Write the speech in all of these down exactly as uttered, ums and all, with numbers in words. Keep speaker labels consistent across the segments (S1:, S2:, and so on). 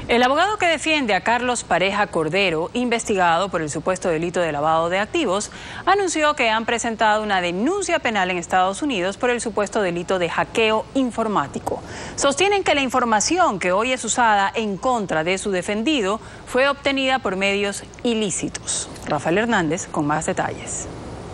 S1: El abogado que defiende a Carlos Pareja Cordero, investigado por el supuesto delito de lavado de activos, anunció que han presentado una denuncia penal en Estados Unidos por el supuesto delito de hackeo informático. Sostienen que la información que hoy es usada en contra de su defendido fue obtenida por medios ilícitos. Rafael Hernández con más detalles.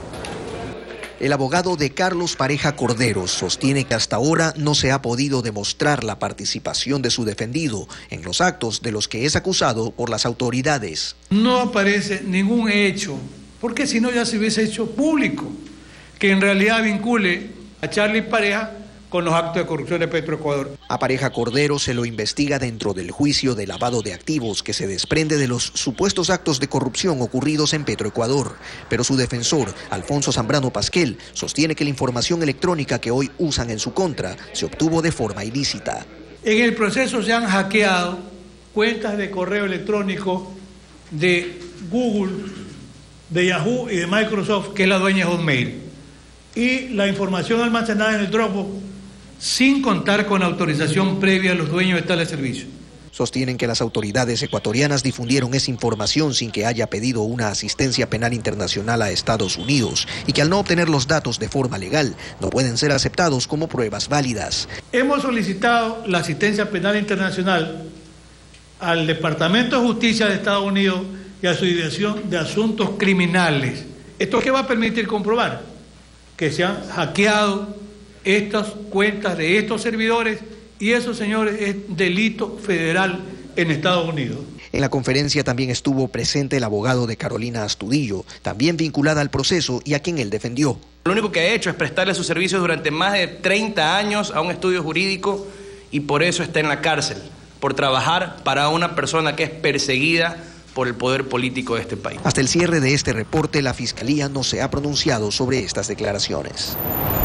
S2: El abogado de Carlos Pareja Cordero sostiene que hasta ahora no se ha podido demostrar la participación de su defendido en los actos de los que es acusado por las autoridades.
S3: No aparece ningún hecho, porque si no ya se hubiese hecho público, que en realidad vincule a Charlie Pareja con los actos de corrupción de Petroecuador.
S2: A Pareja Cordero se lo investiga dentro del juicio de lavado de activos que se desprende de los supuestos actos de corrupción ocurridos en Petroecuador. Pero su defensor, Alfonso Zambrano Pasquel, sostiene que la información electrónica que hoy usan en su contra se obtuvo de forma ilícita.
S3: En el proceso se han hackeado cuentas de correo electrónico de Google, de Yahoo y de Microsoft, que es la dueña de Hotmail. Y la información almacenada en el Dropbox sin contar con autorización previa a los dueños de tales servicios.
S2: Sostienen que las autoridades ecuatorianas difundieron esa información sin que haya pedido una asistencia penal internacional a Estados Unidos y que al no obtener los datos de forma legal no pueden ser aceptados como pruebas válidas.
S3: Hemos solicitado la asistencia penal internacional al Departamento de Justicia de Estados Unidos y a su Dirección de Asuntos Criminales. ¿Esto qué va a permitir comprobar? Que se han hackeado estas cuentas de estos servidores y eso, señores, es delito federal en Estados Unidos.
S2: En la conferencia también estuvo presente el abogado de Carolina Astudillo, también vinculada al proceso y a quien él defendió.
S4: Lo único que ha hecho es prestarle sus servicios durante más de treinta años a un estudio jurídico y por eso está en la cárcel, por trabajar para una persona que es perseguida por el poder político de este país.
S2: Hasta el cierre de este reporte, la Fiscalía no se ha pronunciado sobre estas declaraciones.